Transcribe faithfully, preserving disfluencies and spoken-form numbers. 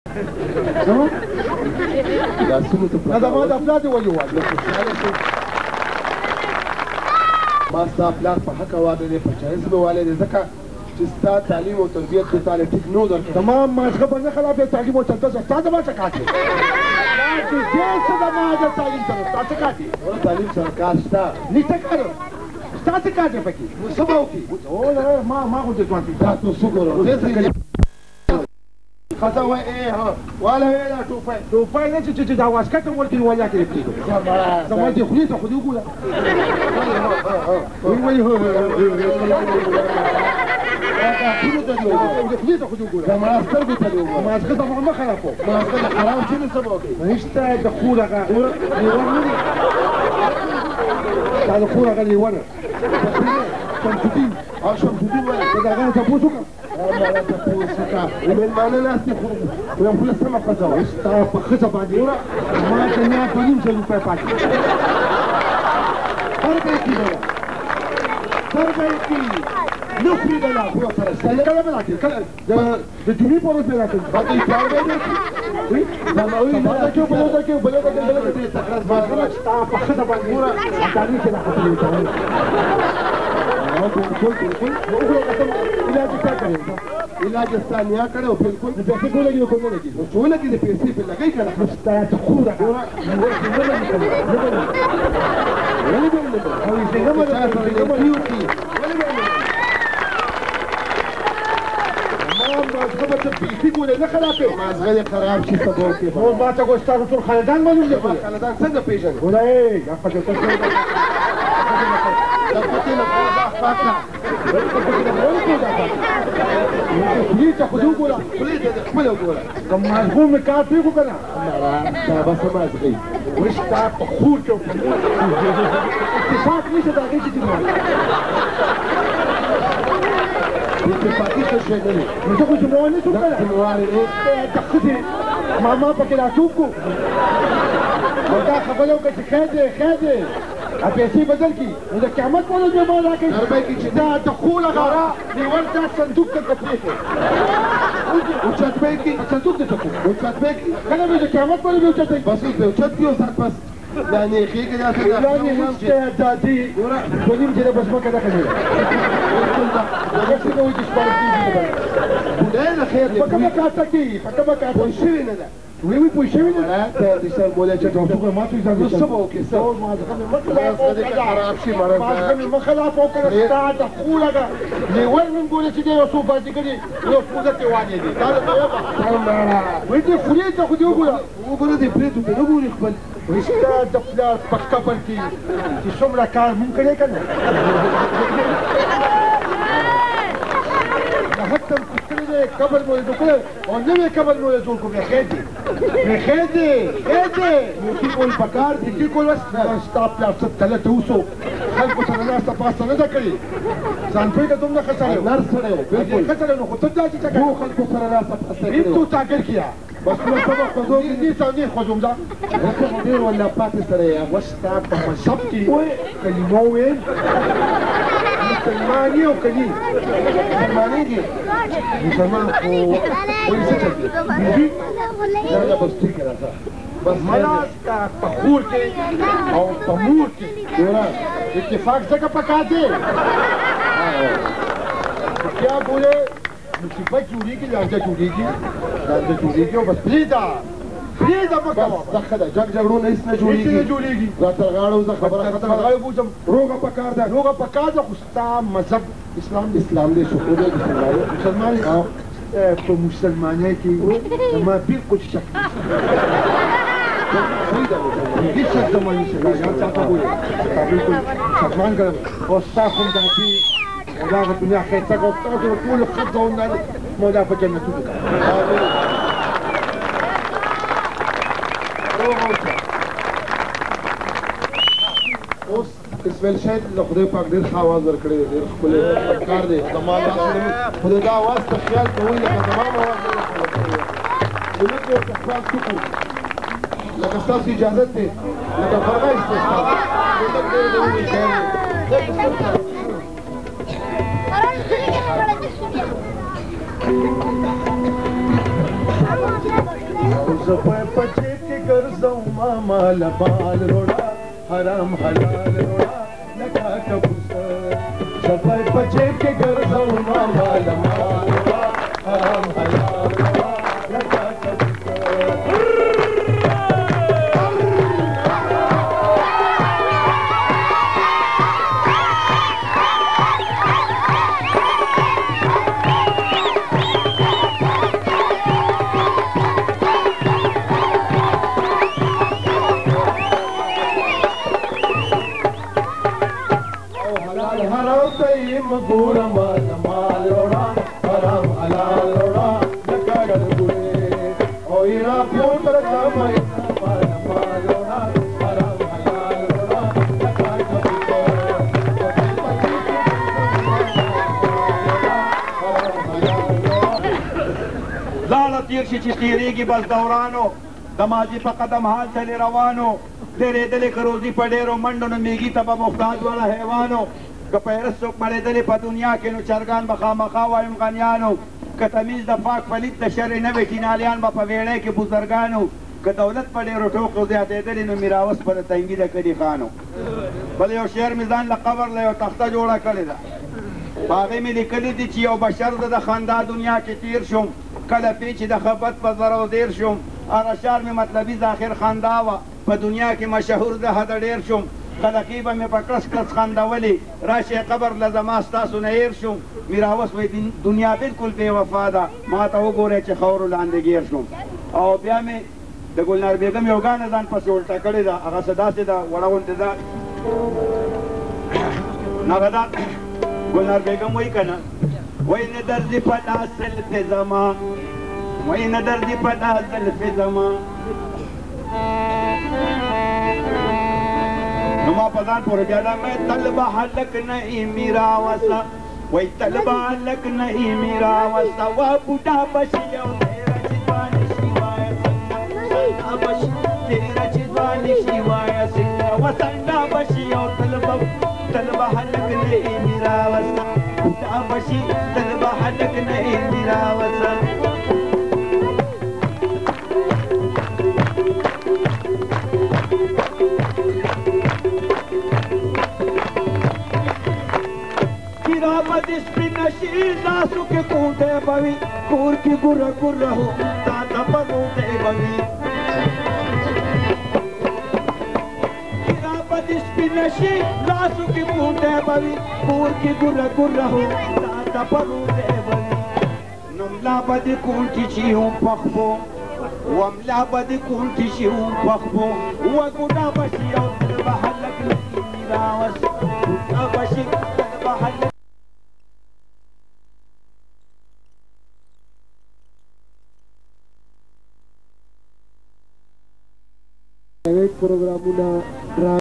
لاسونو ته دا زما د پلار دې ولې وایي ما ستا پلار په حقه واده دی په جایز مې والی دی ځکه چې ستا تعلیم او تربیت دې تاله ټیک نه و درکړی زما مازغه به نه خلاف دی تعلیم او تربیت ستا زما څه کار دی چې دې څه زما د تعلیم سره ستا څه کار دی تعلیم سره کار شته نشته کار ستا څه کار دی پکې نو څه به وکړي ما ما خو دې ځوان دا تو شکر خزه وای ای ها والا وی دا ټوپۍ ټوپۍ نه چې چې دا واسکټ ورکړي ولا کې پریږدو زما دې خولې ته خو دې وګوره وایي وایي هو خولې ته خو دې وګوره زما سترګو ته دې وګوره مازغه زما مه خرابوه مازغه د خراب شي نو څه به وکړي نشته د خور هغه لیوان نه دی دا د خور هغه لیوان شمسالدین او شمسالدین وایي د هغه نه تپوس وکړه مالا تپوس وکړه مېلمانه ناست دي خو ویم خوله سمه ښځه وه ستا په ښځه باندې وره ما ته نه په نیم سل روپۍ پاتې فرقه یې کېدله فرقه یې کېږي نه خورېدله کله به راکړي کله د جمعې په ورځ به راکړي هغه یې پیاوړی دی زموي بله کې بله ورځ کې بله ورځ کې بله ورځ کې ستا په ښځه باندې وره تعلیم کې راختلي बिल्कुल बिल्कुल इलाज क्या करेगा इलाज स्थानीय करे बिल्कुल पैसे को लगी को नहीं लगी जो लगी पैसे पे लगाई कर मुस्ता खुदा पूरा वो सिंगल नहीं कर नहीं नहीं और इसे ना मत सिंगल नहीं होती मां मजहब से पैसे को नहीं खराब है मजहब खराब चीज सब होके वो बात को स्टार तो खानदान मालूम है खानदान څنګه پیژن बोला ए या पता तो دا پته نه پوهه پاکه خولې ته خو دې وګوره خولې ته دې خپله وګوره که مازغو مې کار پرېږدو که نه دا به څه مازغی وایي ستا په خور کې او په مور اتفاق نشته د هغې چې دې اتفاقي څه شی نه دی نو زه خو ذموار نه شم که نه ذموار یې د ښځې ماما پکې راټوپ کړو او دا خبره وکړه چې خیر دی خیر دی پیسې بدل کړي نو د قیامت په ورځ به ما راکړي دا د خور هغه لیوان دا صندوق ته پرېښود اوچت به یې کړي صندوق ته ټکو اوچت به یې کړي کله به د قیامت په ورځ به اوچت کړي بس اوس به اوچت کړي او سر پس یعنې ښېګې داسې یعنې نشته دادي دوه نیم جره به ځمکه دغه نه ده هغه څنګه وایي چې شپاړس نیم جره به خدای د خیر په کومه کاسه کې په کومه کاسه پوه شوې نه ده وی وی پوه شوې نه ده ته د سر بولی چې ټوپک ما څه ځان نو څه به وکړې څه مازغه مې مه خلاف وکړه خراب شي مرض مازغه مې مه خلاف وکړه ستا د خور هغه لیوان نن ګورې چې دی یو څو بازیګرې یو پوزه ترې وانې دي دا د وایي دې خولې ته خو دې وګوره وګوره دې پرېتو ته نه ګوري خپل وایي ستا د پلار په قبر کې چې څومره کار مونږ کړی که نه حتی کړی دی قبر مو یې جوړ کړی او نوی قبر مو یې جوړ کړو بیا خیر دی بیا خیر دی خیر دی نیکي کول پکار دي نیکي کول ستا پلار څه تلته اوسو خلکو سره ناسته پاسته نه ده کړې ځان پوهېږه دومره ښه سړی و نر سړی و بالکل ښه سړی نو خو ته داسې څه دو خلکو سره ناسته پاسته این تو تاګر کیا بس نو سبا خوځو دې څه نه خوځوم دا زه ډېر ولا پاتې سړی یم وستا په مذهب کې کلمه وویل مسلمان یې او که نه مسلمانېږي مسلمان خو وایي څه چل دی دا دا بس ټیک راځه بس ملا ستا په خور کې او په مور کې ګوره اتفاق ځکه پکار دی بیا بولې مصیبت جوړېږي لانجه جوړېږي لانجه جوړېږي او بس پرېږده پرېږده مه کوه دا ښه ده جګ جګړو نه هېڅ نه جوړېږي هېڅ نه جوړېږي راته غاړه وځه خبره ختمه ده بوځم روغه پکار ده روغه پکار ده خو ستا مذهب اسلام دی اسلام دی شکر دی مسلمان په مسلمانۍ کې زما بالکل شک هیڅ شک زما نشته دا یاد ساته وایي ستا بالکل شکمن کړم او ستا خو همداسې دغه دنیا ښایسته کړه او ستاسو د ټولو ښځو او نارینه مولا په جنتونو کړه اوس اسماعیل شاید له خدای پاک ډېر ښه اواز ورکړی دی ډېر ښکلی کار دی زما خو د دا اواز ته خیال کوئ لکه زما م اواز نه دی ملک یې ورته خیال وکړو لکه ستاسو اجازت دی لکه فرمایش دی ستاسو ملک ډېر د وینې شی دی सफाई पचे के कर जाऊँ माल बाल रोड़ा हराम हलाल रोड़ा लगा कबूतर सफाई पचे के कर जाऊँ माल बाल रोड़ा हराम हलाल रोड़ा लगा कबूतर Gura mal mal roda, haram halal roda, nakagal gure. Oira putra kamai mal mal roda, haram halal roda, nakagal gure. Lala tir shi chistiri ki bas daurano, damaji pa qadam haal chale rawano, tere dele karozi padero mando na megi taba muhtaj wala hayvano. کپیرس څوک مړېدلې په دنیا کې نو چرګان به خامخا وایم غنیانو که تمیز د پاک پلیت د شرې نه وي ټینالیان به په ویړۍ کې بزرګانو که دولت په ډېرو ټوکو زیاتېدلې نو میراوس په د تنګي د کلي خانو بل یو شعر مې ځان له قبر له یو تخته جوړه کړې ده په هغې مې لیکلي دي چې یو بشر زه د خندا دنیا کې تیر شوم کله پې چې د خبت په زر او دیر شوم هغه شعر مې مطلبي ذاخر خندا وه په دنیا کې مشهور د حده ډېر شوم خلقی به مې په کلس کلس خندولې راشئ قبر له زما ستاسو نه هېر شوم میراوس وایي دنیا بالکل بې وفا ده ما ته وګورئ چې خاورو لاندې ګیر شوم او بیا مې د ګلنار بیګم یو ګانه ځان پسې الټه کړې ده هغه څه داسې ده وړه غوندې ده هغه ده ګلنار بیګم وایي که نه وایي نه درځي په لاس زلفې زما وایي نه درځي په لاس زلفې زما نو ما په ځان پورې بیا دا مې طلبه هلک نه میرا وسه وایي طلبه هلک نه میرا وسه وا بوډا بشي یو تیره چې ځواني شي وایه څنګه بشي تیره چې ځواني شي وایه څنګه وسنډا بشي یو طلبه طلبه هلک نه میرا وسه بوډا بشي طلبه هلک نه میرا وسه This spin a shield, Nasu ke kunte bavi, kur ki gurra gurra ho, tata parute bavi. Kirapati spin a shield, Nasu ke kunte bavi, kur ki gurra gurra ho, tata parute bavi. Numla badi kunti chi hum pakhbo, wamla badi kunti chi hum pakhbo, wa guna bashi au bahalak nahi mirawas, guna bashi bahalak. एक प्रोग्राम